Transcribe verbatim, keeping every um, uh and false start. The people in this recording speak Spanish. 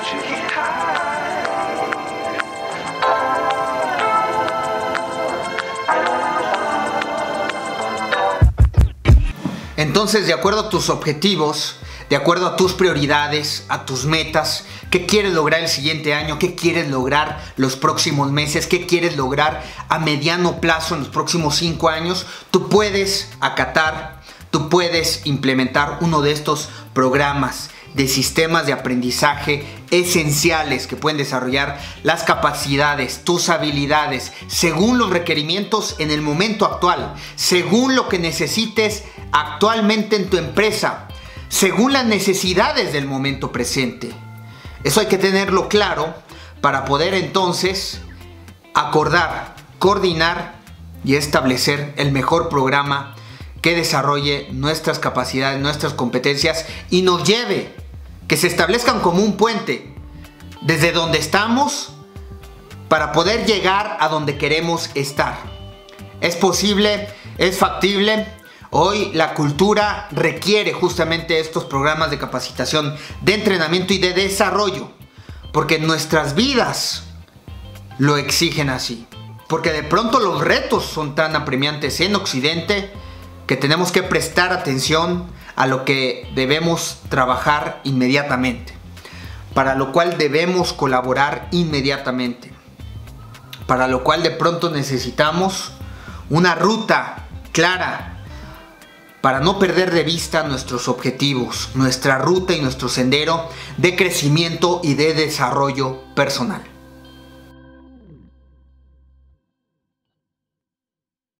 Entonces, de acuerdo a tus objetivos, de acuerdo a tus prioridades, a tus metas, ¿qué quieres lograr el siguiente año? ¿Qué quieres lograr los próximos meses? ¿Qué quieres lograr a mediano plazo en los próximos cinco años? Tú puedes acatar, tú puedes implementar uno de estos programas de sistemas de aprendizaje esenciales que pueden desarrollar las capacidades, tus habilidades, según los requerimientos en el momento actual, según lo que necesites actualmente en tu empresa, según las necesidades del momento presente. Eso hay que tenerlo claro para poder entonces acordar, coordinar y establecer el mejor programa que desarrolle nuestras capacidades, nuestras competencias y nos lleve, que se establezcan como un puente desde donde estamos para poder llegar a donde queremos estar. Es posible, es factible. Hoy la cultura requiere justamente estos programas de capacitación, de entrenamiento y de desarrollo, porque nuestras vidas lo exigen así. Porque de pronto los retos son tan apremiantes en Occidente que tenemos que prestar atención a lo que debemos trabajar inmediatamente, para lo cual debemos colaborar inmediatamente, para lo cual de pronto necesitamos una ruta clara para no perder de vista nuestros objetivos, nuestra ruta y nuestro sendero de crecimiento y de desarrollo personal.